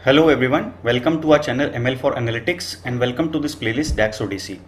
Hello everyone, welcome to our channel ML for Analytics and welcome to this playlist DAX ODC.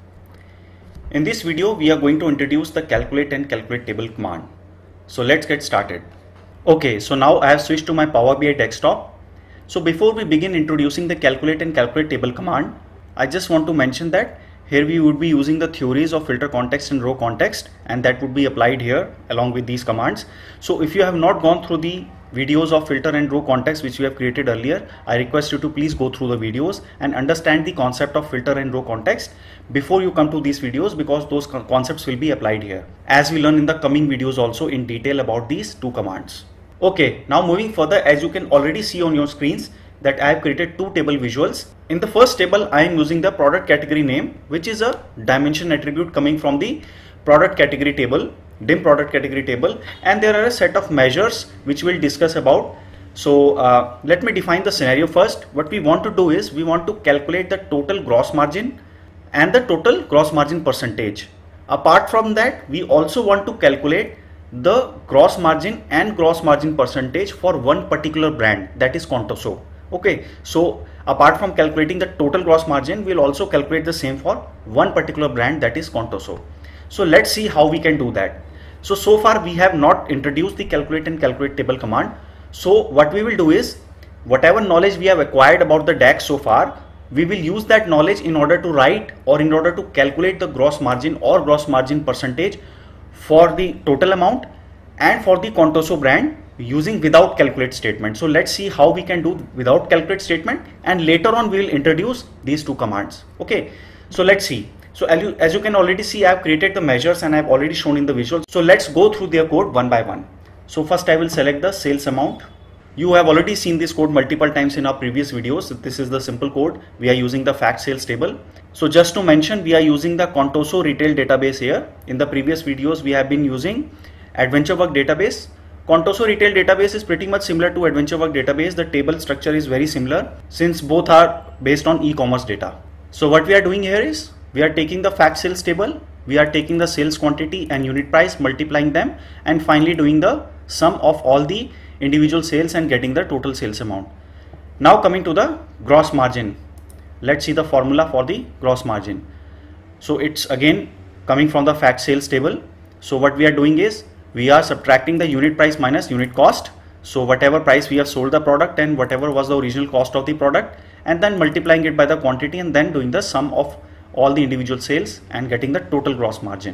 In this video, we are going to introduce the calculate and calculate table command. So let's get started. Okay, so now I have switched to my Power BI desktop. So before we begin introducing the calculate and calculate table command, I just want to mention that here we would be using the theories of filter context and row context, and that would be applied here along with these commands. So if you have not gone through the videos of filter and row context which we have created earlier, I request you to please go through the videos and understand the concept of filter and row context before you come to these videos, because those concepts will be applied here as we learn in the coming videos also in detail about these two commands. Okay, now moving further, as you can already see on your screens that I have created two table visuals. In the first table, I am using the product category name, which is a dimension attribute coming from the product category table, DIM product category table, and there are a set of measures which we'll discuss about. So let me define the scenario first. What we want to do is we want to calculate the total gross margin and the total gross margin percentage. Apart from that, we also want to calculate the gross margin and gross margin percentage for one particular brand, that is Contoso. Okay, so apart from calculating the total gross margin, we'll also calculate the same for one particular brand, that is Contoso. So let's see how we can do that. So far we have not introduced the calculate and calculate table command. So what we will do is, whatever knowledge we have acquired about the DAX so far, we will use that knowledge in order to write or in order to calculate the gross margin or gross margin percentage for the total amount and for the Contoso brand using without calculate statement. So let's see how we can do without calculate statement, and later on we will introduce these two commands. Okay, so let's see. So as you can already see, I have created the measures and I have already shown in the visual. So let's go through their code one by one. So first I will select the sales amount. You have already seen this code multiple times in our previous videos. This is the simple code. We are using the fact sales table. So just to mention, we are using the Contoso retail database here. In the previous videos, we have been using AdventureWorks database. Contoso retail database is pretty much similar to AdventureWorks database. The table structure is very similar since both are based on e-commerce data. So what we are doing here is, we are taking the fact sales table, we are taking the sales quantity and unit price, multiplying them, and finally doing the sum of all the individual sales and getting the total sales amount. Now coming to the gross margin. Let's see the formula for the gross margin. So it's again coming from the fact sales table. So what we are doing is, we are subtracting the unit price minus unit cost. So whatever price we have sold the product and whatever was the original cost of the product, and then multiplying it by the quantity and then doing the sum of all the individual sales and getting the total gross margin.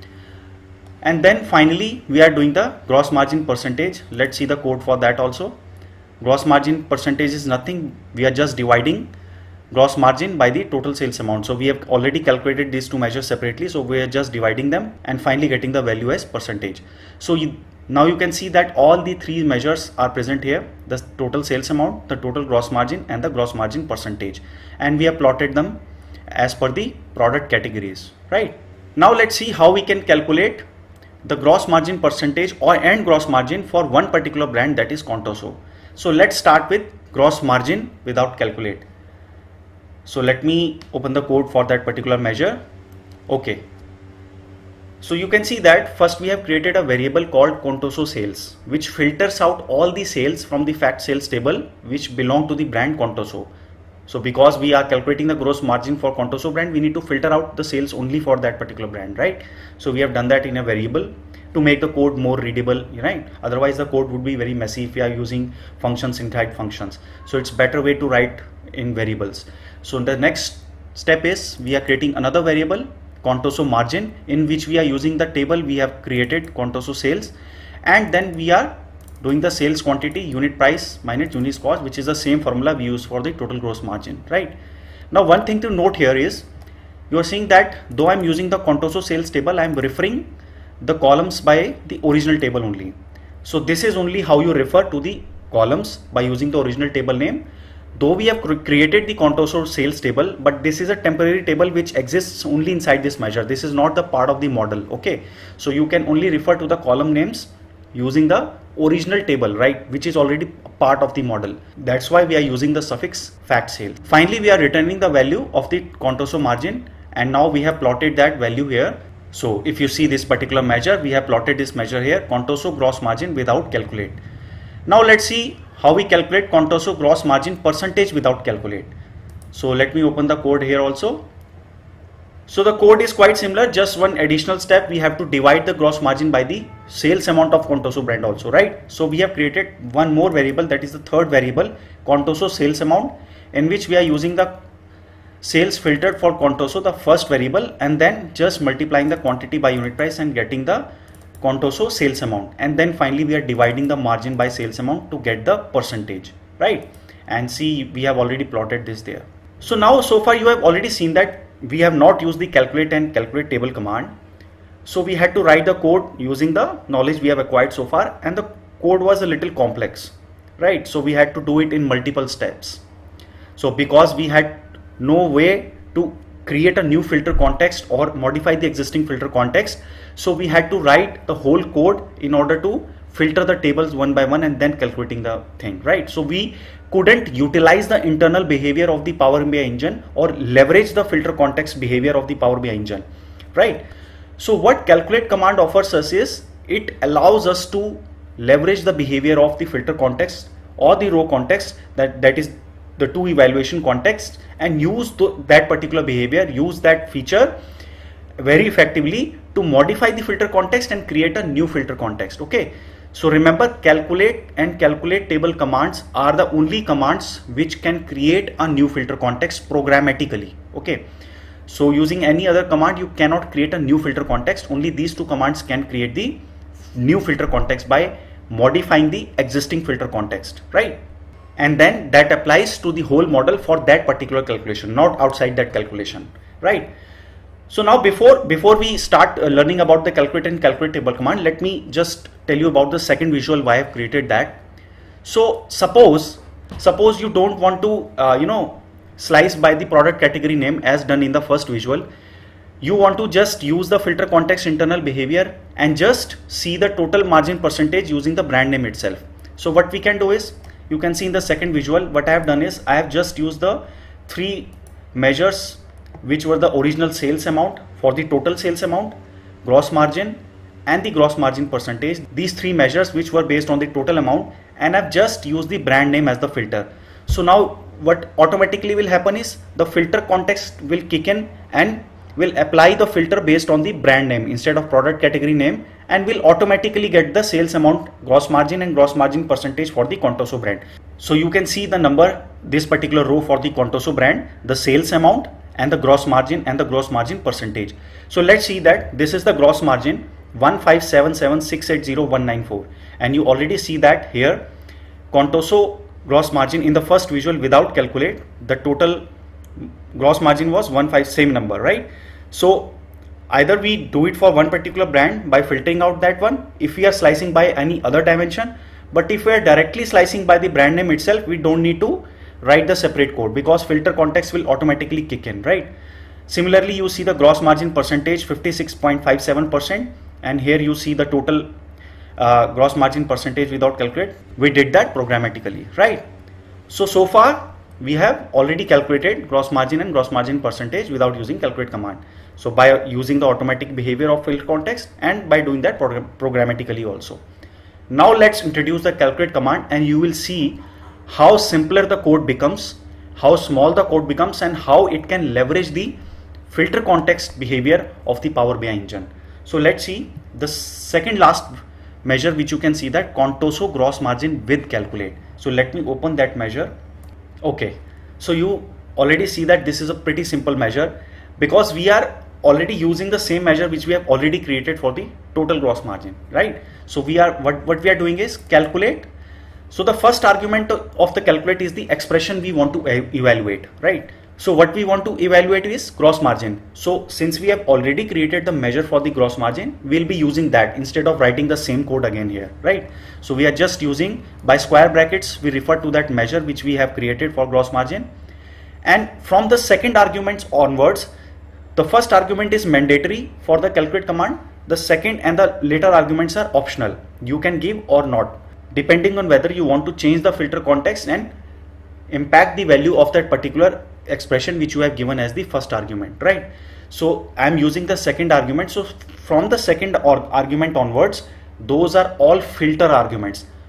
And then finally we are doing the gross margin percentage. Let's see the code for that also. Gross margin percentage is nothing, we are just dividing gross margin by the total sales amount. So we have already calculated these two measures separately, so we are just dividing them and finally getting the value as percentage. So now you can see that all the three measures are present here: the total sales amount, the total gross margin, and the gross margin percentage, and we have plotted them as per the product categories. Right, now let's see how we can calculate the gross margin percentage and gross margin for one particular brand, that is Contoso. So let's start with gross margin without calculate. So let me open the code for that particular measure. Okay, so you can see that first we have created a variable called Contoso sales, which filters out all the sales from the fact sales table which belong to the brand Contoso. So because we are calculating the gross margin for Contoso brand, we need to filter out the sales only for that particular brand, right? So we have done that in a variable to make the code more readable, right? Otherwise the code would be very messy if we are using functions inside functions. So it's better way to write in variables. So the next step is, we are creating another variable, Contoso margin, in which we are using the table we have created, Contoso sales, and then we are doing the sales quantity, unit price minus unit cost, which is the same formula we use for the total gross margin, right? Now one thing to note here is, you are seeing that though I'm using the Contoso sales table, I'm referring the columns by the original table only. So this is only how you refer to the columns, by using the original table name. Though we have created the Contoso sales table, but this is a temporary table which exists only inside this measure. This is not the part of the model. Okay, so you can only refer to the column names using the original table, right, which is already part of the model. That's why we are using the suffix fact sale. Finally, we are returning the value of the Contoso margin, and now we have plotted that value here. So if you see this particular measure, we have plotted this measure here, Contoso gross margin without calculate. Now let's see how we calculate Contoso gross margin percentage without calculate. So let me open the code here also. So the code is quite similar, just one additional step. We have to divide the gross margin by the sales amount of Contoso brand also, right? So we have created one more variable, that is the third variable, Contoso sales amount, in which we are using the sales filtered for Contoso, the first variable, and then just multiplying the quantity by unit price and getting the Contoso sales amount. And then finally we are dividing the margin by sales amount to get the percentage, right? And see, we have already plotted this there. So now, so far you have already seen that we have not used the calculate and calculate table command. So we had to write the code using the knowledge we have acquired so far, and the code was a little complex, right? So we had to do it in multiple steps. So because we had no way to create a new filter context or modify the existing filter context, so we had to write the whole code in order to filter the tables one by one and then calculating the thing, right? So we couldn't utilize the internal behavior of the Power BI engine or leverage the filter context behavior of the Power BI engine, right? So what calculate command offers us is, it allows us to leverage the behavior of the filter context or the row context, that is the two evaluation context, and use that particular behavior, use that feature very effectively to modify the filter context and create a new filter context. Okay, so remember, calculate and calculate table commands are the only commands which can create a new filter context programmatically. Okay, so using any other command you cannot create a new filter context. Only these two commands can create the new filter context by modifying the existing filter context, right? And then that applies to the whole model for that particular calculation, not outside that calculation, right? So now before we start learning about the calculate and calculate table command, let me just tell you about the second visual why I have created that. So suppose you don't want to slice by the product category name as done in the first visual. You want to just use the filter context internal behavior and just see the total margin percentage using the brand name itself. So what we can do is, you can see in the second visual, what I have done is I have just used the three measures which were the original sales amount for the total sales amount, gross margin, and the gross margin percentage. These three measures which were based on the total amount, and I've just used the brand name as the filter. So now what automatically will happen is, the filter context will kick in and will apply the filter based on the brand name instead of product category name, and will automatically get the sales amount, gross margin and gross margin percentage for the Contoso brand. So you can see the number, this particular row for the Contoso brand, the sales amount and the gross margin and the gross margin percentage. So let's see that this is the gross margin 1577680,194, and you already see that here Contoso gross margin in the first visual without calculate, the total gross margin was 15, same number, right? So either we do it for one particular brand by filtering out that one if we are slicing by any other dimension, but if we are directly slicing by the brand name itself, we don't need to write the separate code because filter context will automatically kick in, right? Similarly, you see the gross margin percentage 56.57%, and here you see the total gross margin percentage without calculate. We did that programmatically, right? So far we have already calculated gross margin and gross margin percentage without using calculate command. So by using the automatic behavior of filter context and by doing that programmatically also. Now let's introduce the calculate command, and you will see how simpler the code becomes, how small the code becomes, and how it can leverage the filter context behavior of the Power BI engine. So let's see the second last measure, which you can see that Contoso gross margin with calculate. So let me open that measure. Okay, so you already see that this is a pretty simple measure because we are already using the same measure which we have already created for the total gross margin, right? So we are what we are doing is calculate. So the first argument of the calculate is the expression we want to evaluate, right? So what we want to evaluate is gross margin. So since we have already created the measure for the gross margin, we'll be using that instead of writing the same code again here, right? So we are just using by square brackets, we refer to that measure which we have created for gross margin. And from the second arguments onwards, the first argument is mandatory for the calculate command. The second and the later arguments are optional. You can give or not, depending on whether you want to change the filter context and impact the value of that particular expression which you have given as the first argument, right? So I'm using the second argument. So from the second argument onwards, those are all filter arguments.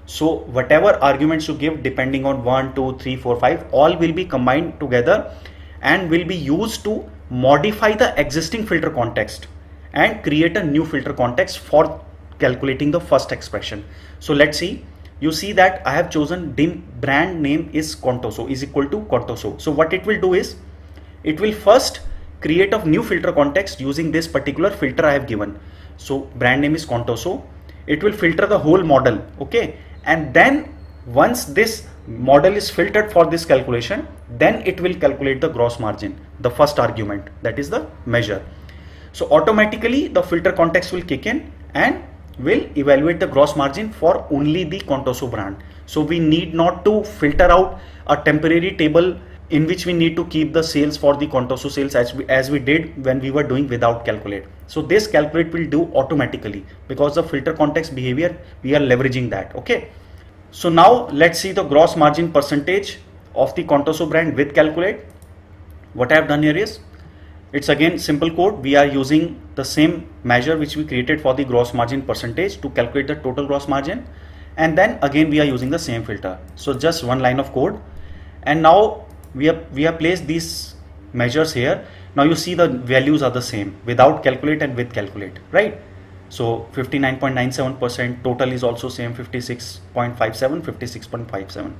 So whatever arguments you give, depending on 1, 2, 3, 4, 5, all will be combined together and will be used to modify the existing filter context and create a new filter context for calculating the first expression. So let's see. You see that I have chosen brand name is Contoso is equal to Contoso. So what it will do is, it will first create a new filter context using this particular filter I have given. So brand name is Contoso. It will filter the whole model, okay? And then once this model is filtered for this calculation, then it will calculate the gross margin, the first argument, that is the measure. So automatically the filter context will kick in and will evaluate the gross margin for only the Contoso brand. So we need not to filter out a temporary table in which we need to keep the sales for the Contoso sales as we did when we were doing without calculate. So this calculate will do automatically because the filter context behavior, we are leveraging that, okay? So now let's see the gross margin percentage of the Contoso brand with calculate. What I have done here is, it's again simple code. We are using the same measure which we created for the gross margin percentage to calculate the total gross margin, and then again we are using the same filter. So just one line of code, and now we have placed these measures here. Now you see the values are the same without calculate and with calculate, right? So 59.97%, total is also same, 56.57, 56.57.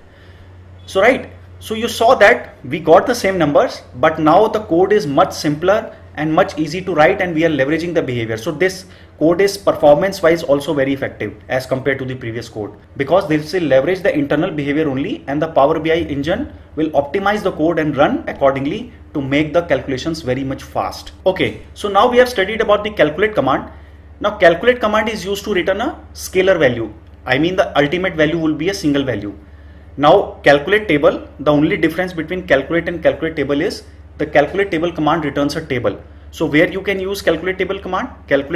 So right, so you saw that we got the same numbers, but now the code is much simpler and much easy to write, and we are leveraging the behavior. So this code is performance wise also very effective as compared to the previous code, because this will leverage the internal behavior only, and the Power BI engine will optimize the code and run accordingly to make the calculations very much fast. Okay, so now we have studied about the calculate command. Now calculate command is used to return a scalar value. I mean the ultimate value will be a single value. Now calculate table, the only difference between calculate and calculate table is the calculate table command returns a table. So where you can use calculate table command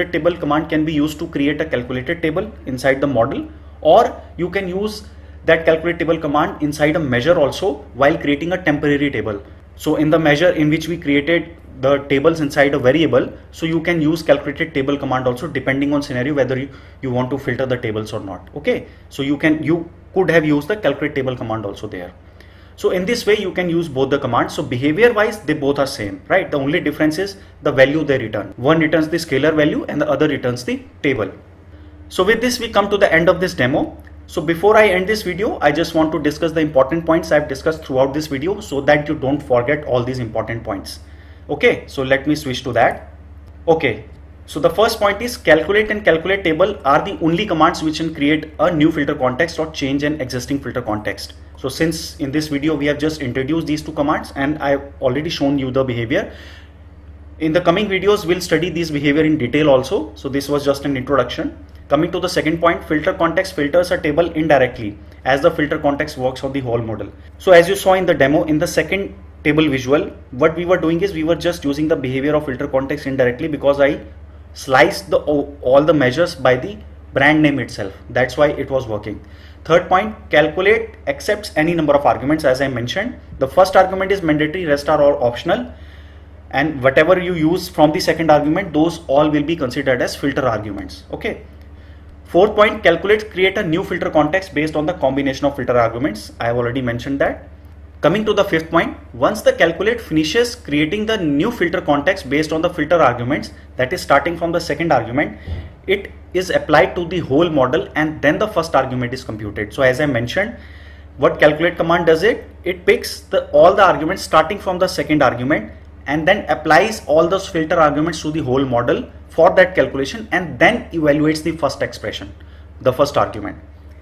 can be used to create a calculated table inside the model, or you can use that calculate table command inside a measure also while creating a temporary table. So in the measure in which we created the tables inside a variable, so you can use calculated table command also depending on scenario whether you want to filter the tables or not. Okay, so you could have used the calculate table command also there. So in this way you can use both the commands. So behavior wise they both are same, right? The only difference is the value they return. One returns the scalar value and the other returns the table. So with this we come to the end of this demo. So before I end this video, I just want to discuss the important points I've discussed throughout this video so that you don't forget all these important points. Okay, so let me switch to that. Okay, so the first point is calculate and calculate table are the only commands which can create a new filter context or change an existing filter context. So since in this video we have just introduced these two commands and I've already shown you the behavior, in the coming videos we'll study this behavior in detail also. So this was just an introduction. Coming to the second point, filter context filters a table indirectly as the filter context works on the whole model. So as you saw in the demo, in the second table visual, what we were doing is we were just using the behavior of filter context indirectly because I sliced all the measures by the brand name itself. That's why it was working. Third point, calculate accepts any number of arguments. As I mentioned, the first argument is mandatory, rest are all optional, and whatever you use from the second argument, those all will be considered as filter arguments. Okay. Fourth point, calculate create a new filter context based on the combination of filter arguments. I have already mentioned that. Coming to the fifth point, once the calculate finishes creating the new filter context based on the filter arguments, that is starting from the second argument, it is applied to the whole model and then the first argument is computed. So as I mentioned, what calculate command does it picks all the arguments starting from the second argument and then applies all those filter arguments to the whole model for that calculation and then evaluates the first expression, the first argument.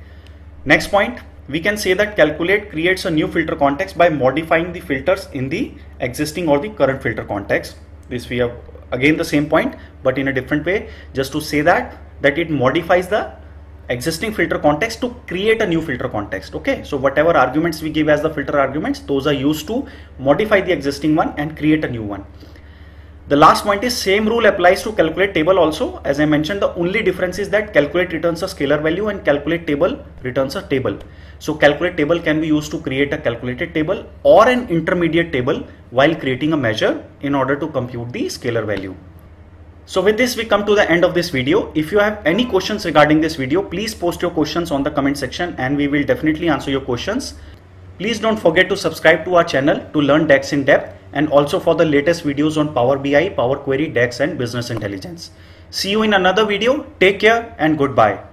Next point, we can say that calculate creates a new filter context by modifying the filters in the existing or the current filter context. This we have again the same point but in a different way, just to say that it modifies the existing filter context to create a new filter context. Okay, so whatever arguments we give as the filter arguments, those are used to modify the existing one and create a new one. The last point is same rule applies to calculate table also. As I mentioned, the only difference is that calculate returns a scalar value and calculate table returns a table. So calculate table can be used to create a calculated table or an intermediate table while creating a measure in order to compute the scalar value. So with this we come to the end of this video. If you have any questions regarding this video, please post your questions on the comment section and we will definitely answer your questions. Please don't forget to subscribe to our channel to learn DAX in depth and also for the latest videos on Power BI, Power Query, DAX and business intelligence. See you in another video. Take care and goodbye.